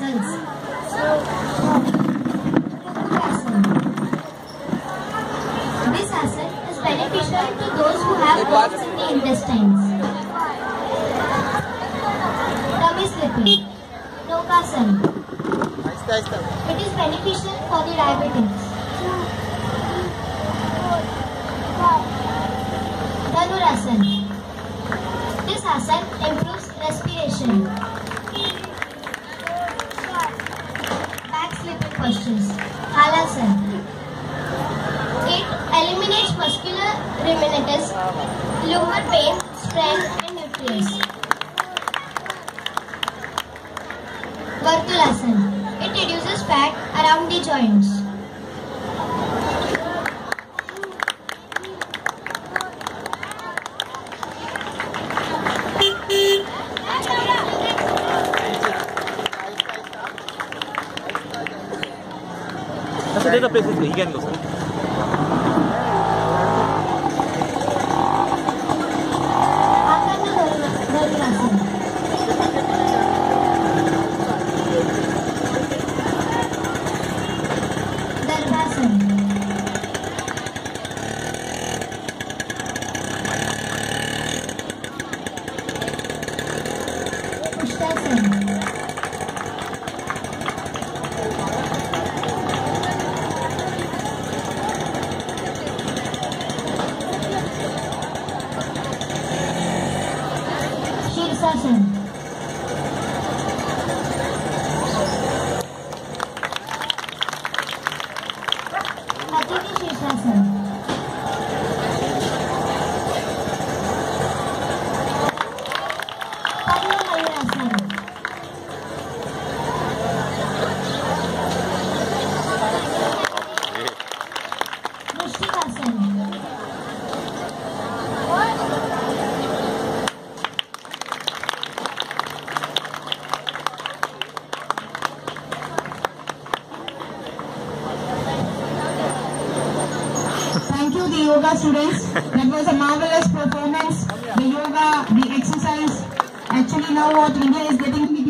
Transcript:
muscles. This asana is beneficial to those who have worms in the intestines. Tummy slipping. Lokasana. It is beneficial for the diabetics. Dhanurasana. This asana improves respiration. Back slipping postures. Halasana. It eliminates muscular rhinitis, lumbar pain, strain and nutrients. Vartulasana. It reduces fat around the joints. That's the places he can go, sir. Thank you, the yoga students. That was a marvelous performance. The yoga, the exercise. Actually, now what India is getting